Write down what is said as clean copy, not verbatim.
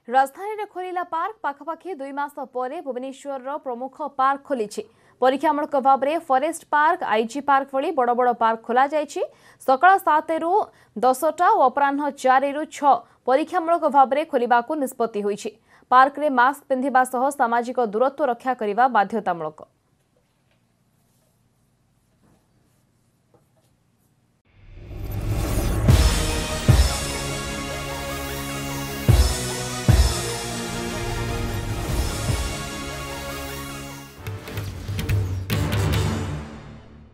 राजधानी रे खोलिला पार्क पाखापाखि 2 मास पर भुवनेश्वर प्रमुख पार्क खोली परीक्षामूलक भाव में फॉरेस्ट पार्क आईजी पार्क भली बड़ बड़ पार्क खोल जाइछि। सकाळ 7 रु 10टा और अपराह्न 4 रु 6 परीक्षामूलक भाव में खोलिबाकू निष्पत्ति होइछि। पार्क रे मास्क पिंधिबा सह सामाजिक दूरत्व रक्षा करिबा बाध्यतामूलक।